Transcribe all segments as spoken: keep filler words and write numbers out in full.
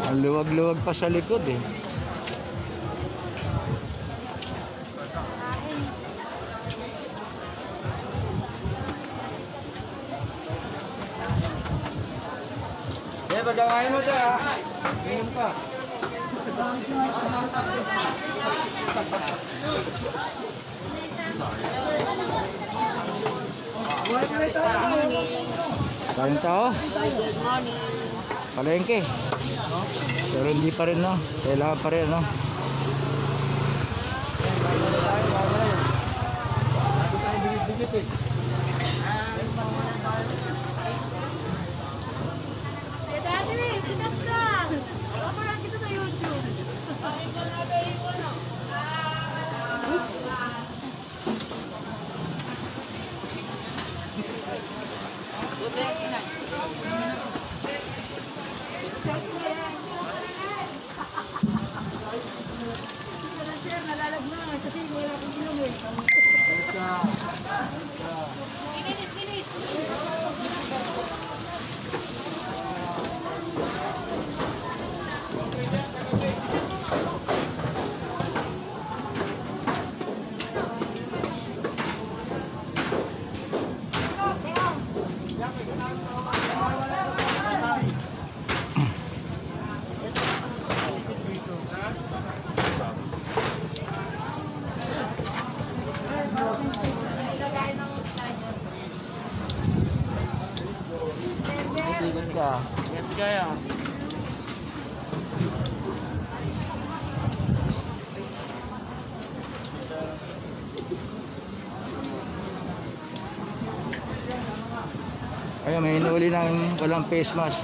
Ang luwag-luwag pa sa likod eh. Eh, pagkakain mo dyan, ha? Ngayon pa. Kain tao? Good morning. Palengke. Pero hindi pa rin, no? Kailangan pa rin, no? Kasi wala akong inom eh. Kinis, kinis. Ikot ka. Yan kaya. Ayun, may hinuli ng walang face mask.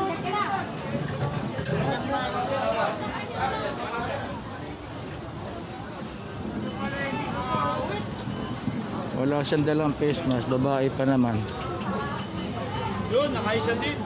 Wala siyang dalang face mask, babae pa naman. Yun, nakaisa din.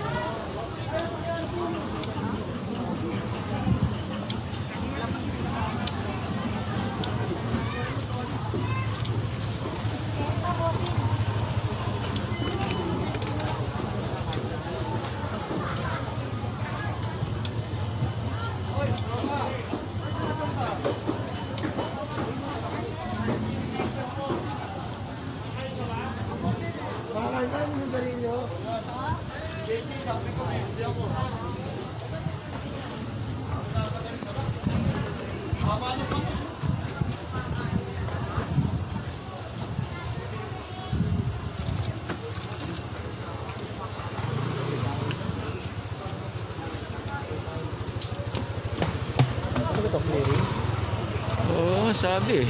Oo, sabi.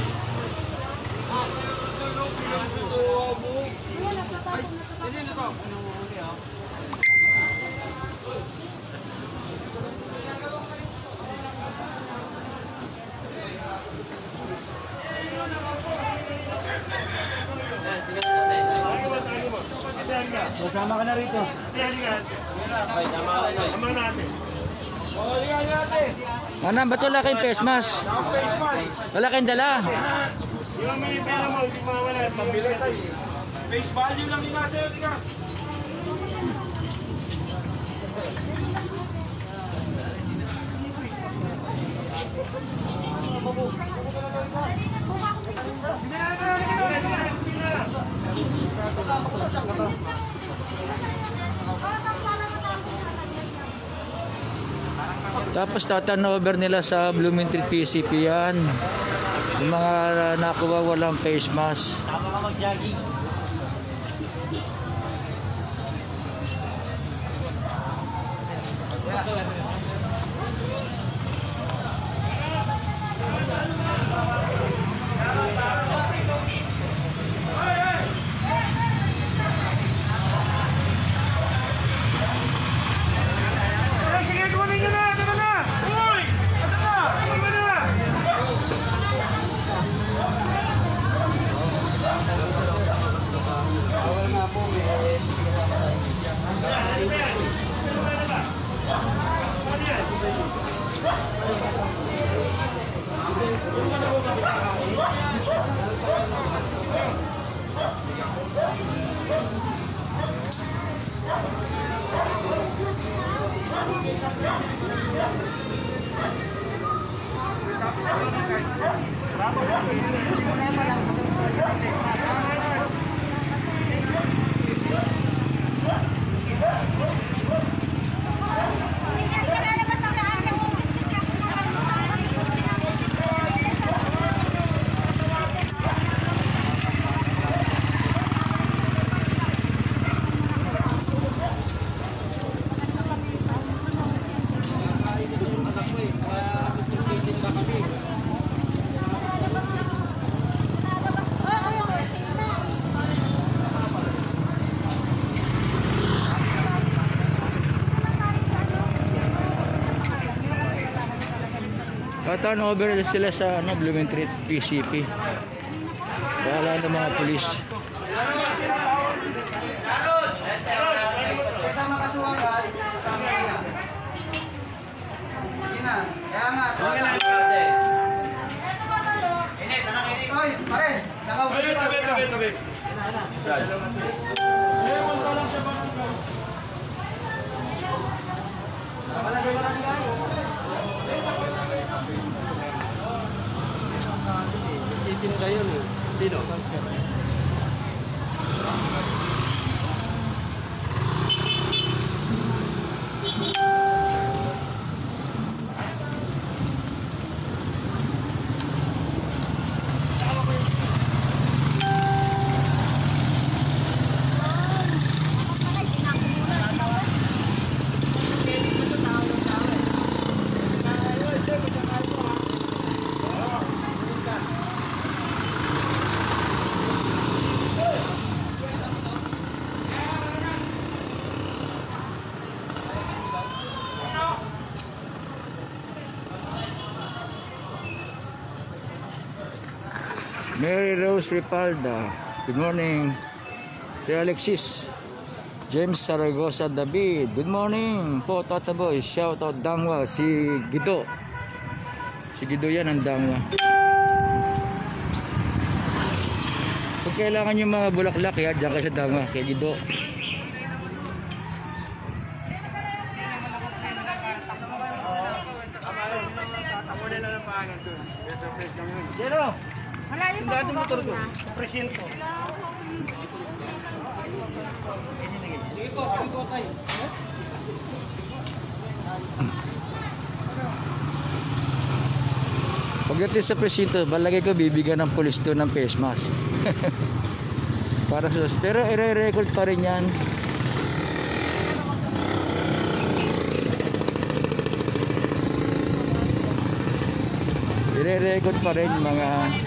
Kasama ka na rito. Okay, tama ka na. Tama natin. O, lihan natin. Manang, ba't wala kayong face mask? Face mask. Wala kayong dala. Yung may pera mo, hindi mawala. Pambili tayo. Face value lang yung nasa yun. Tika. Tapos tatanover nila sa Blooming Treat P C P yan. Yung mga nakuha walang face mask. Tama ka mag-jogging. Sige, kunin nyo na! Ito na! Uy! Ito na! Ito na! Bawal nga po, may Thank you. Pa-turnover sila sa ano, Blooming Street P C P. Wala ng mga pulis. Kasama kasuhan ka. Sina, kaya nga. Oy, pare, nakaupo pa. Nakalagay barangay. Itin kayo eh. Sino? Mary Rose Ripalda, good morning. Tia Alexis, James Saragosa David, good morning po Tata Boy. Shout out Dangwa, si Gido. Si Gido yan ang Dangwa. Kung kailangan yung mga bulaklak ya, dyan kayo sa Dangwa, kay Gido. Zero. Malayo pa po motor ko. Presinto. Pagdating sa presinto, balagay ko bibigyan ng pulis doon ng face mask. Para sa pero i-record pa rin yan. I-record pa rin mga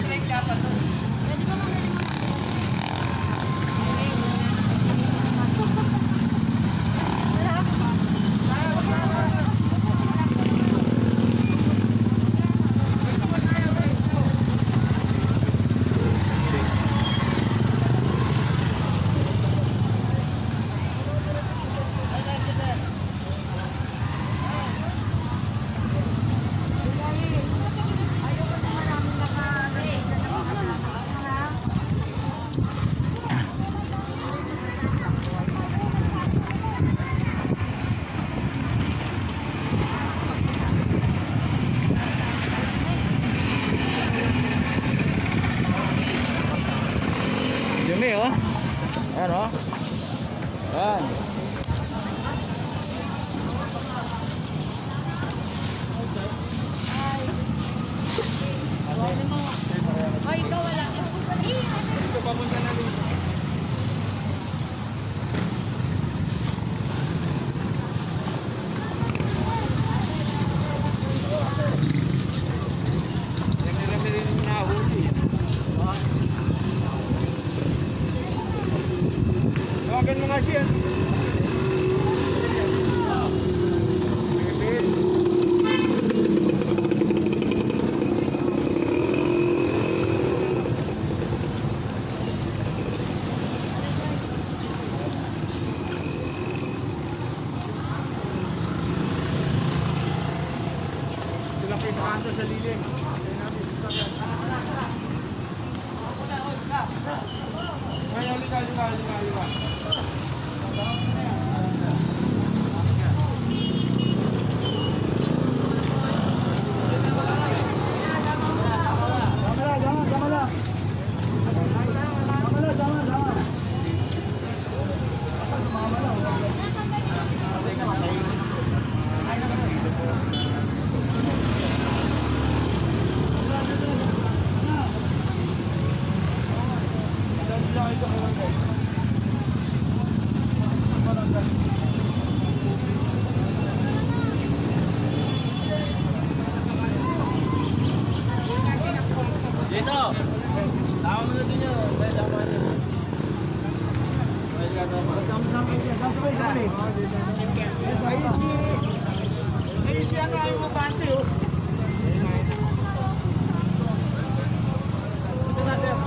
dumi oh. Ayan oh. Ayan. Ay, ikaw wala. Ito pamunta na dito. Rami-rami rin yung nahuli. Tawagan mo nga siya. Dito! Tama mo na din yun. Dahil tama na yun. Sama-sama kayo dyan. Sama-sama kayo. Yes, ayun si... Ayun si ano ayaw mo bante, oh. Ito natin.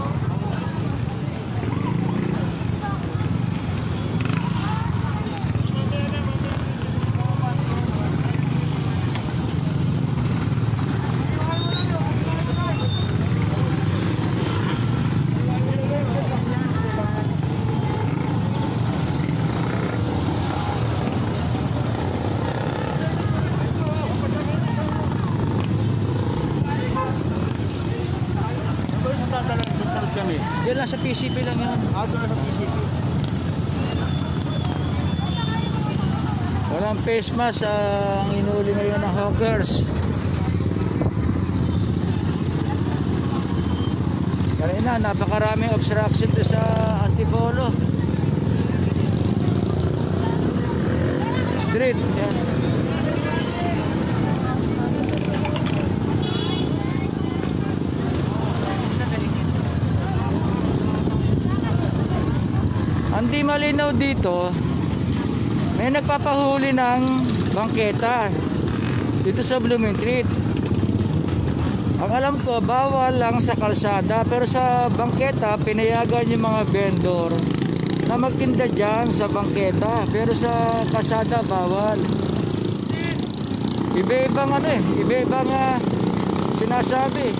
Yan lang sa P C P lang yan. Ah, ito na sa P C P. Walang face mask ang inuli ngayon ng hawkers. Kanina napakaraming obstruction to sa Antipolo Street. Yan. Ang di malinaw dito, may nagpapahuli ng bangketa dito sa Blooming Street. Ang alam ko, bawal lang sa kalsada, pero sa bangketa pinayagan yung mga vendor na magtinda dyan sa bangketa, pero sa kalsada bawal. Iba-ibang ano eh, iba-ibang uh, sinasabi.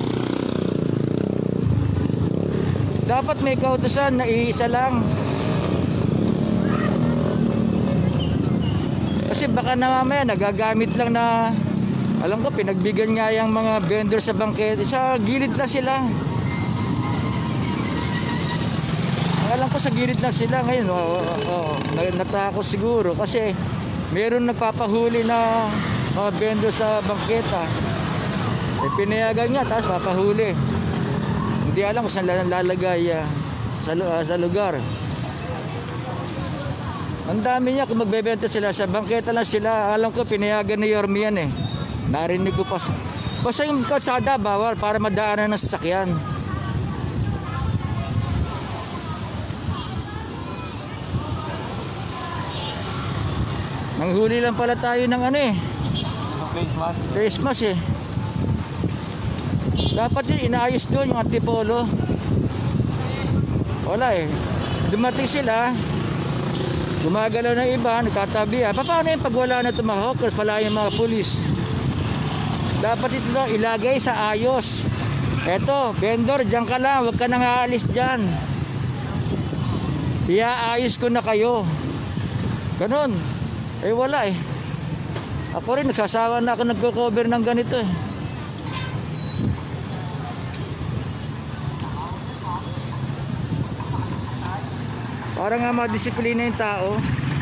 Dapat may kautusan na iisa lang. Kasi baka na mamaya nagagamit lang na, alam ko, pinagbigyan nga yung mga vendor sa bangketa, sa gilid lang sila. Alam ko sa gilid lang sila ngayon. Oo, oo, natako siguro kasi meron nagpapahuli na mga vendor sa bangketa. Eh, pinayagan nga, tapos papahuli. Hindi alam kung saan lalagay uh, sa, uh, sa lugar. Ang dami niya kung magbebenta sila sa bangketa lang sila. Alam ko pinayagan ni Yorme yan eh. Narinig ko pa. Basta yung kalsada bawal para madaanan ng sasakyan. Nanghuli lang pala tayo ng ano eh. Face mask. Face mask eh. Dapat yun inaayos doon yung Antipolo. Wala eh. Dumating sila. Gumagalaw ng iba, nagkatabi. Ah, paano yung pag wala na itong mga hawkers, pala yung mga pulis? Dapat ito na ilagay sa ayos. Eto, vendor, dyan ka lang, huwag ka nang aalis dyan. Iaayos ko na kayo. Ganon. Eh wala eh. Ako rin, nagsasawa na ako nagko-cover ng ganito eh. Para nga madisiplina yung tao.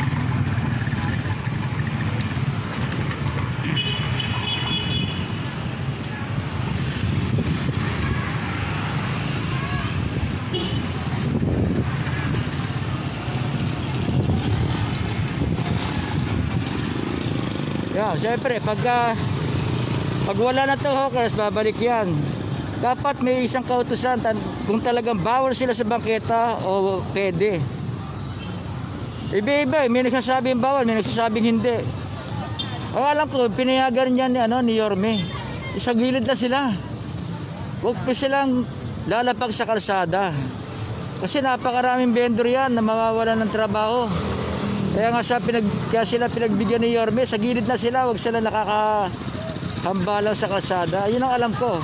Yeah, siyempre pagka pag wala na to hawkers, babalik yan. Dapat may isang kautusan kung talagang bawal sila sa bangketa o pwede. Iba-iba, may nagsasabing bawal, may nagsasabing hindi. O alam ko, pinayagan niya ni, ano, ni Yorme. Isa gilid na sila. Huwag pa silang lalapag sa kalsada. Kasi napakaraming vendor yan na mawawalan ng trabaho. Kaya nga sa pinag, kaya sila pinagbigyan ni Yorme, sa gilid na sila, huwag sila nakakahambalang sa kalsada. Yun ang alam ko.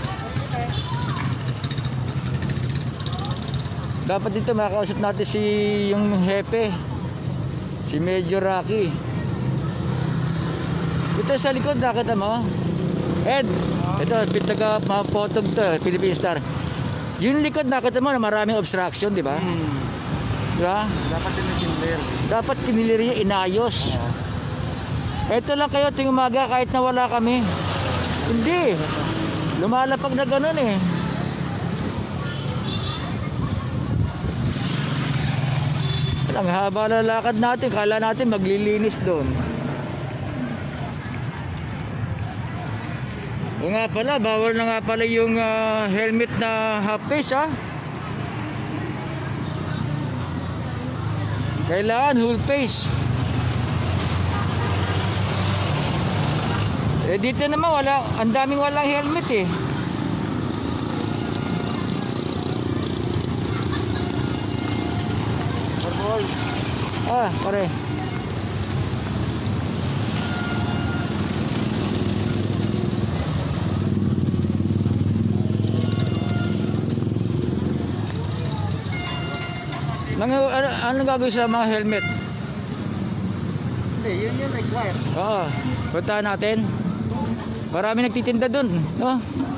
Dapat dito makakausap natin si yung hepe, si Medyo Rocky. Ito sa likod, nakita mo? Ed, ito, taga mapotog to, Philippine Star. Yung likod, nakita mo na maraming obstruction, di ba? Hmm. Di ba? Dapat din na Dapat kinilir niya, inayos. Ito lang kayo, ting umaga, kahit na wala kami. Hindi. Lumalapag na ganun eh. ang haba na lakad natin. Kala natin maglilinis doon. O nga pala, bawal na nga pala yung uh, helmet na half face ha. Kailangan whole face. Eh dito naman wala, ang daming walang helmet eh. Ah, pare. Nang, ano, anong gagawin sa mga helmet? Hindi, yun yung require. Oo, puntahan natin. Marami nagtitinda dun, no?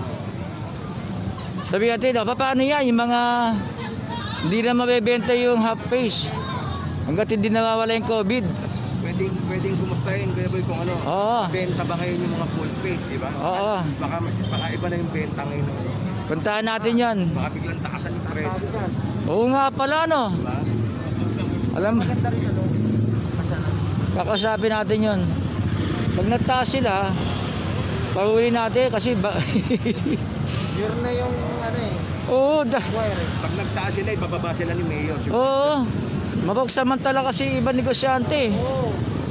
Sabi natin, oh, paano yan? Yung mga hindi na mabebenta yung half face hanggat hindi nawawala yung COVID. Pwedeng, pwedeng kumustahin, Kuya Boy, kung ano. Oo. Benta ba kayo yung mga full face, di ba? Oo. Baka, mas, baka iba na yung benta ngayon. Puntahan natin yan. Baka biglang takasan yung presyo. Oo nga pala, no? Diba? Alam, Maganda rin ano. kakasapin natin yun. Pag nagtaas sila, pauwi natin kasi ba... Yun na yung ano eh. Oo, da... Require eh. Pag nagtaas sila, ibababa sila ni Mayor. Oo. Mapagsamantala kasi iba negosyante. Oo.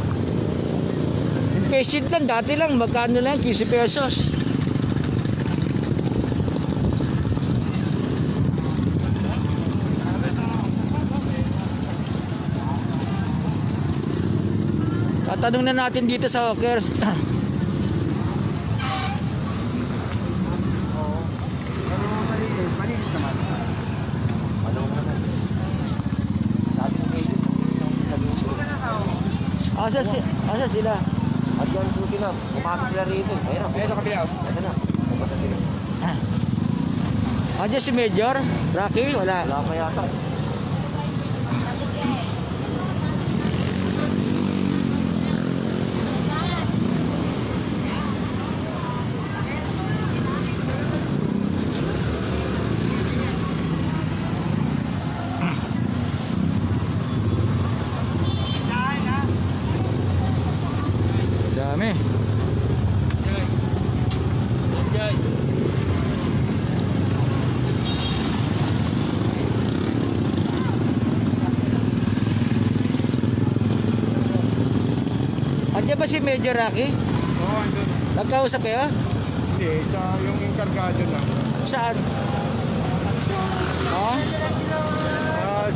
Yung patient lang, dati lang, magkano lang, fifty pesos. Tatanong na natin dito sa Hawkers. Ano mo sa dito? Malinis naman. Ano mo naman? Sabi ng Mayor. Asa, si, asa sila? At yan susi na. Kumapit sila rito. Ayun. Ayun sa kabila. Ito na. Kumapit sila. Andiyan si Major? Rocky? Wala. Wala pa yata. Dami. Andiyan ba si Major Rocky? Oo, andun. Nagkausap kayo? Hindi, sa yung enkargado lang. Saan? Ha? Ah,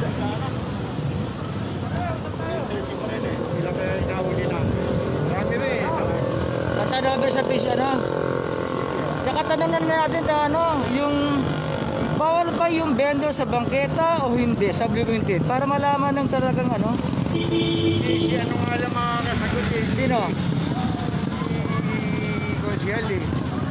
sila kaya nahuli na. Marami rin. Tatanong sa fish ano? Tsaka tanongin natin na ano, yung bawal ba yung vendor sa bangketa o hindi, supplemented, para malaman ng talagang ano? Si ano nga lang makakasagot eh. Sino? Si Consial eh.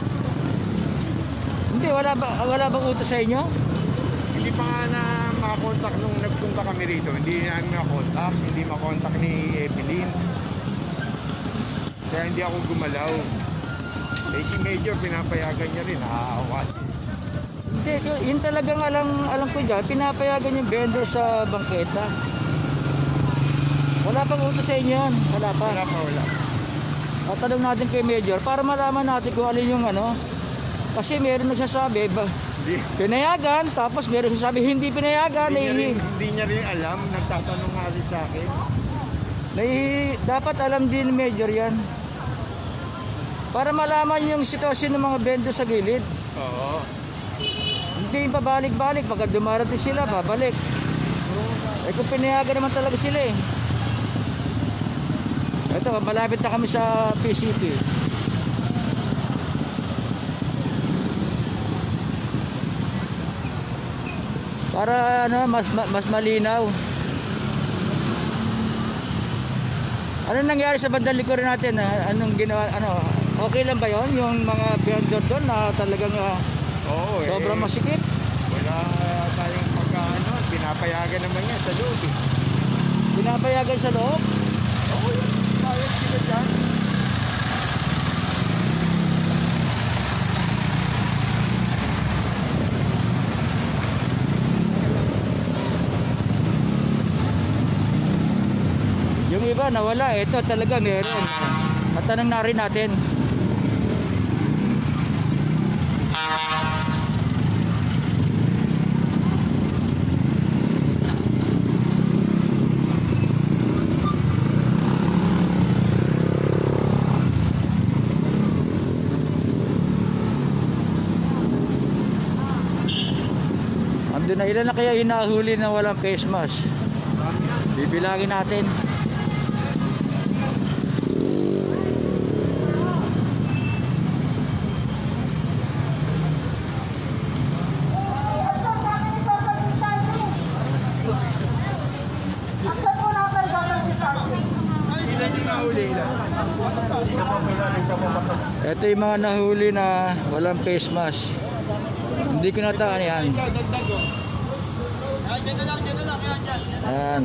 Hindi, wala ba wala bang utos sa inyo? Hindi pa nga na makakontak nung nagpunta kami rito. Hindi namin makakontak. Hindi makakontak ni Evelyn. Kaya hindi ako gumalaw. Eh si Major, pinapayagan niya rin. Nakaawas. Hindi, yun talagang alam, alam ko dyan, pinapayagan yung vendor sa bangketa. Wala pang utos sa inyo yun. Wala pa. Wala pa, wala. Tatanong natin kay Major para malaman natin kung alin yung ano. Kasi meron nagsasabi, ba, Hindi, pinayagan, tapos meron nagsasabi hindi pinayagan. hindi, niya rin, Nahihi, hindi niya rin alam. Nagtatanong nga rin sa akin. nahihi, dapat alam din ni Major yan. Para malaman yung sitwasyon ng mga vendor sa gilid. Oo. Hindi yung pabalik-balik. Pagka dumarating sila, babalik. Eh kung pinayagan naman talaga sila eh. Ito, malapit na kami sa P C P. Para ano, mas ma- mas malinaw. Ano nangyari sa bandang likuran natin? ah? Anong ginawa, ano, okay lang ba 'yon yung mga vendor doon na talagang ah, Oo eh. sobrang masikip? Wala tayong pagkaano. Pinapayagan naman yan sa loob eh. Pinapayagan sa loob? Oo yun. Bayad sila dyan. yung iba nawala. Ito talaga meron. Matanong na rin natin. Andun na, ilan na kaya hinahuli na walang face mask? Bibilangin natin. Ito yung mga nahuli na walang face mask. Hindi ko nataan yan. Ayan.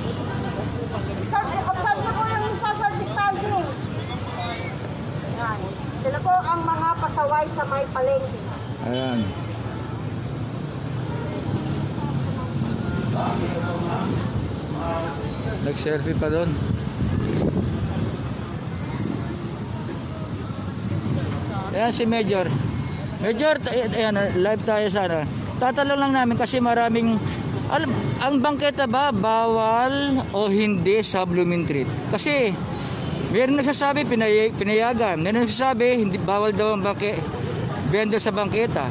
Observe ko yung social distancing. Yan. Sila po ang mga pasaway sa may palengke. Ayan. Nag-selfie pa doon. Ayan si Major. Major, ayan, live tayo sana. Tatanong lang namin kasi maraming alam, ang bangketa ba bawal o hindi sa Blooming Treat? Kasi meron nagsasabi pinay pinayagan, meron nagsasabi hindi bawal daw ang bangke benda sa bangketa.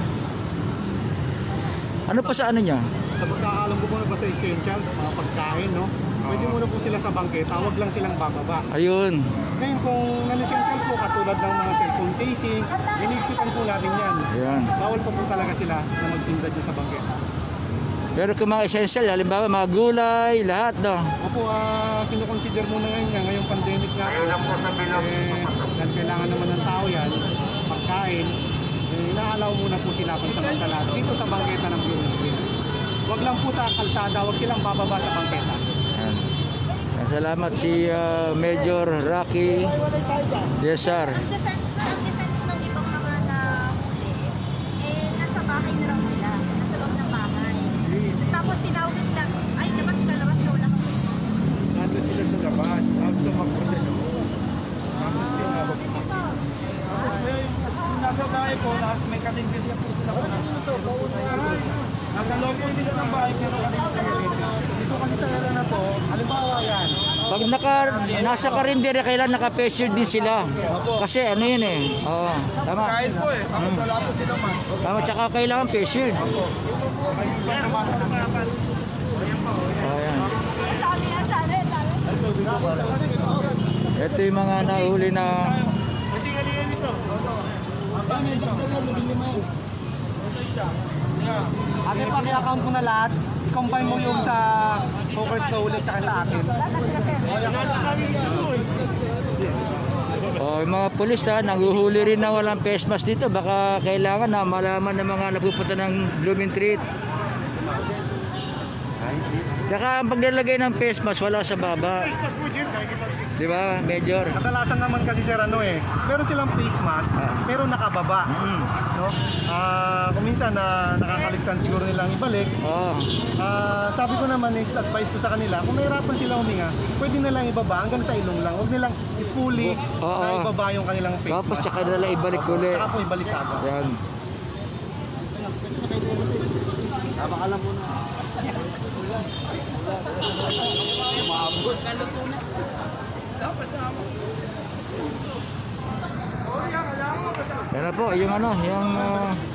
Ano pa sa ano niya? Sa pagkakalam ko po ba sa essentials, mga pagkain, no? Pwede muna po sila sa bangketa, wag lang silang bababa. Ayun. Ngayon kung non-essentials po, katulad ng mga cellphone casing, inigpitan po natin yan. Ayan. Bawal pa po talaga sila na magtinda dyan sa bangketa. Pero kung mga essential, halimbawa mga gulay, lahat no. Opo, uh, kinukonsider muna ngayon nga, ngayong pandemic nga po, eh, dahil kailangan naman ng tao yan, pagkain, eh, inaalaw muna po sila pansamantala dito sa bangketa ng Blooming Treat. Wag lang po sa kalsada, wag silang bababa sa bangketa. Ayan. Salamat si uh, Major Rocky Desar. Ang defense, ang defense ng ibang mga nahuli, eh, nasa bahay na raw sila, nasa loob ng bahay. Tapos tinawag na sila, ay, labas ka, labas ka, wala kang Nandun sila sa labas, tapos tumakbo sa loob. Tapos tinawag po. Nasa bahay po, may katingkilya po sila. Nasa loob po sila ng bahay, pero katingkilya. Dito kasi sa area na to, halimbawa yan. Pag naka, nasa karindere, kailan naka-face shield din sila. Kasi ano yun eh. Oo, tama. Kain po eh, tapos wala po sila man. Tama, tsaka kailangan face shield. Ayan. Ito yung mga nahuli na Ate, paki-account mo na lahat. I-combine mo yung sa Hawkers na ulit tsaka sa atin. oh, yung mga pulis na nanghuhuli rin na walang face mask dito. Baka kailangan na malaman ng mga napupunta ng Blooming Treat. Tsaka ang paglalagay ng face mask wala sa baba. Di ba, Major? Kadalasan naman kasi sir ano eh, meron silang face mask, Ah. pero nakababa. Mm. No? Ah, kung minsan na nakakaligtan siguro nilang ibalik. Oo. Ah, sabi ko naman is advice ko sa kanila, kung nahirapan sila huminga, pwede nilang ibaba hanggang sa ilong lang. Huwag nilang i-fully Oo. na ibaba yung kanilang face Tapos mask. tsaka nila ibalik ulit. Tsaka po ibalik agad. Yan. Abakalam mo na. Yan na po, yung ano, yung uh,